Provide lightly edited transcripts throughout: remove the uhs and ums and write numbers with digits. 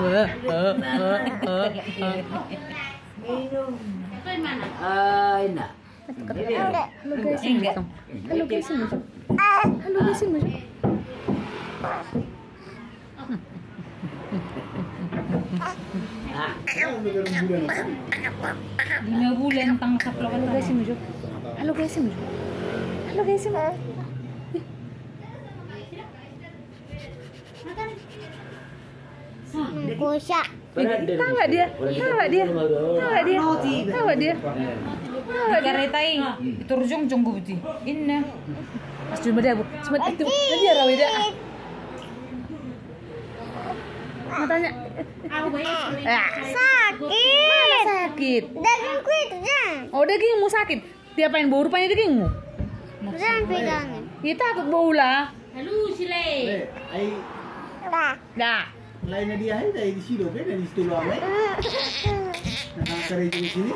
Minum. Mana? Enak. Halo guys, enggak. Halo guys, enggak. Halo guys, enggak. Lima bulan tangkap lawan Halo guys, enggak. Halo guys, enggak. Halo guys, enggak. Kosak. Tahu nggak dia? Tahu nggak dia? Tahu nggak dia? Tahu nggak dia? Karetai itu rujung jonggo buti. Inna. Mas cuma dia, Bu. Cuma itu. Dia rawida. Matanya. Sakit. Mana sakit? Dagingku itu jangan. Oh, dagingmu sakit. Diapain bau rupanya dagingmu? Jangan pegangin. Ya takut bau lah. Halo sile. Ai Dah. lainnya dia ai dari sini kan dari situ loh ai. Nah, kare di sini.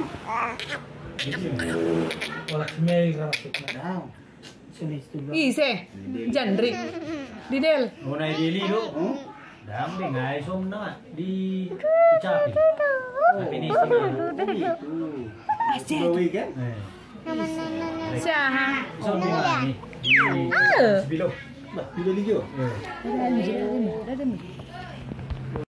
Wala smell rasik na. Nah. Sini situ. Ise. Jandri. Didel. Unay dili do. Dami ngay som na di Chapi. Tapi di sini. Bawi kan? Siaha. Som di ni. Di Bilo. Bah, video lijo. Ada